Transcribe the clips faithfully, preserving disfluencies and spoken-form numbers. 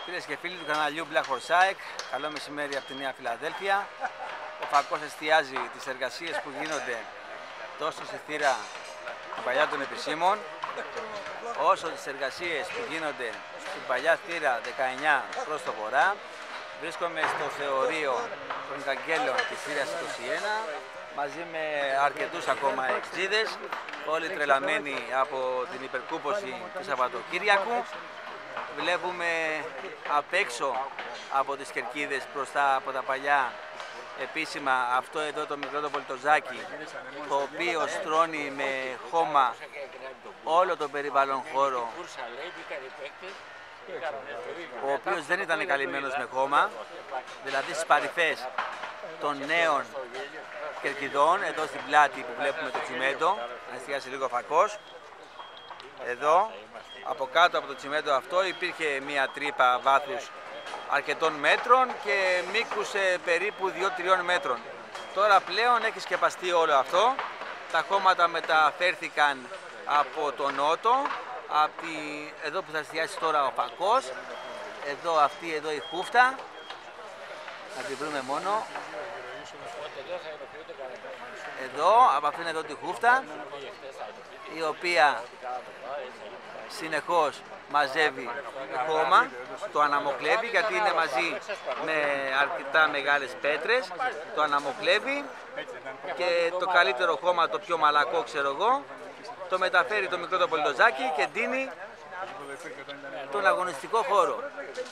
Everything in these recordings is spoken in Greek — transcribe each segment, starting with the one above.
Φίλες και φίλοι του καναλιού Black Horse ΑΕΚ, καλό μεσημέρι από τη Νέα Φιλαδέλφια. Ο Φακός εστιάζει τις εργασίες που γίνονται τόσο στη θύρα την παλιά των επισήμων, όσο τις εργασίες που γίνονται στην παλιά θύρα δεκαεννιά προς το βορρά. Βρίσκομαι στο θεωρείο των καγγέλων της θύρας είκοσι ένα, μαζί με αρκετούς ακόμα εξήδες, όλοι τρελαμένοι από την υπερκούποση του Σαββατοκύριακου. Βλέπουμε απ' έξω από τις κερκίδες μπροστά από τα παλιά επίσημα αυτό εδώ το μικρό το πολιτοζάκι, το οποίο στρώνει με χώμα όλο τον περιβάλλον χώρο, ο οποίος δεν ήταν καλυμμένος με χώμα, δηλαδή στις παρυφές των νέων κερκιδών, εδώ στην πλάτη που βλέπουμε το τσιμέντο, να εστιάσει λίγο ο Φακός. Εδώ, από κάτω από το τσιμέντο αυτό, υπήρχε μία τρύπα βάθους αρκετών μέτρων και μήκους περίπου δύο τριών μέτρων. Τώρα πλέον έχει σκεπαστεί όλο αυτό. Τα χώματα μεταφέρθηκαν από τον νότο, από τη... εδώ που θα εστιάσει τώρα ο Φακός. Εδώ αυτή εδώ η χούφτα, να τη βρούμε μόνο. Εδώ, από αυτήν εδώ τη χούφτα, η οποία συνεχώς μαζεύει χώμα, το αναμοκλεύει, γιατί είναι μαζί με αρκετά μεγάλες πέτρες, το αναμοκλεύει και το καλύτερο χώμα, το πιο μαλακό ξέρω εγώ, το μεταφέρει το μικρό το πολιτοζάκι και δίνει τον αγωνιστικό χώρο.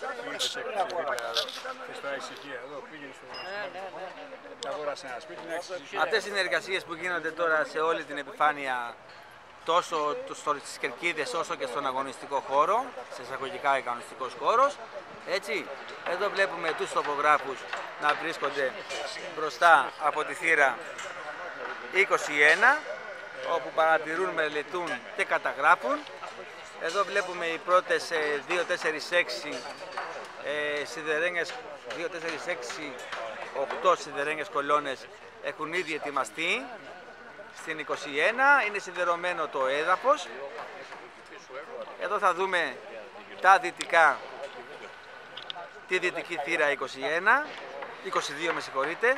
Αυτές είναι οι εργασίες που γίνονται τώρα σε όλη την επιφάνεια, τόσο στις κερκίδες όσο και στον αγωνιστικό χώρο, σε εισαγωγικά αγωνιστικός χώρος. Έτσι, εδώ βλέπουμε τους τοπογράφους να βρίσκονται μπροστά από τη θύρα είκοσι ένα, όπου παρατηρούν, μελετούν και καταγράφουν. Εδώ βλέπουμε οι πρώτες δύο τέσσερα έξι ε, σιδερένιες, δύο τέσσερα έξι οκτώ σιδερένιες κολόνες έχουν ήδη ετοιμαστεί. Στην είκοσι ένα είναι σιδερωμένο το έδαφος. Εδώ θα δούμε τα δυτικά, τη δυτική θύρα είκοσι ένα, είκοσι δύο με συγχωρείτε.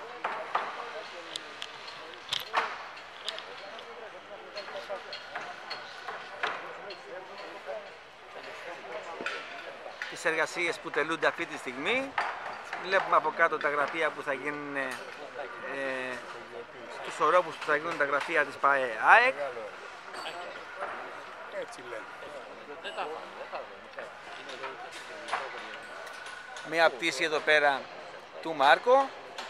Τις εργασίες που τελούνται αυτή τη στιγμή. Βλέπουμε από κάτω τα γραφεία που θα γίνουν, ε, τους ορόφους που θα γίνουν τα γραφεία της ΠΑΕ ΑΕΚ. Μια πτήση εδώ πέρα του Μάρκο.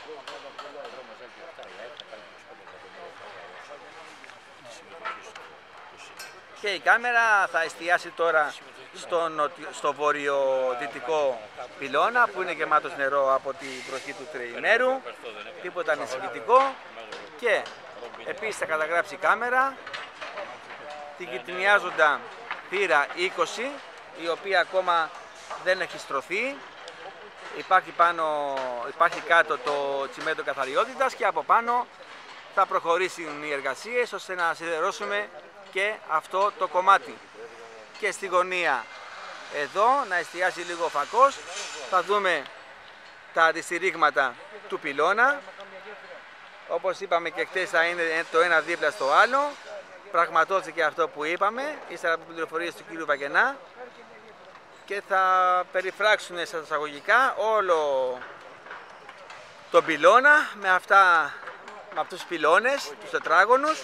Και η κάμερα θα εστιάσει τώρα στο, νοτιο, στο βορειοδυτικό πυλώνα που είναι γεμάτος νερό από την βροχή του τριημέρου, τίποτα ανησυχητικό. Και επίσης θα καταγράψει η κάμερα την γειτονιάζοντα θύρα είκοσι, η οποία ακόμα δεν έχει στρωθεί. Υπάρχει, πάνω, υπάρχει κάτω το τσιμέντο καθαριότητας και από πάνω θα προχωρήσουν οι εργασίες ώστε να σιδερώσουμε και αυτό το κομμάτι. Και στη γωνία εδώ, να εστιάσει λίγο ο Φακός, θα δούμε τα αντιστηρίγματα του πυλώνα. Όπως είπαμε και χτες, θα είναι το ένα δίπλα στο άλλο. Πραγματώθηκε αυτό που είπαμε, ύστερα από πληροφορίες του κ. Βαγγενά, και θα περιφράξουν στα εισαγωγικά όλο τον πυλώνα με, αυτά, με αυτούς τους πυλώνες, τους τετράγωνους,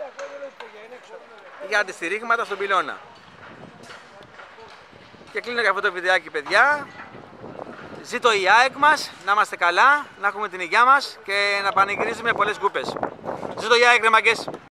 για αντιστηρίγματα στον πυλώνα. Και κλείνω για αυτό το βιντεάκι, παιδιά. Ζήτω η ΑΕΚ μας, να είμαστε καλά, να έχουμε την υγειά μας και να πανηγυρίζουμε πολλές κούπες. Ζήτω η ΑΕΚ, ρε μαγκές!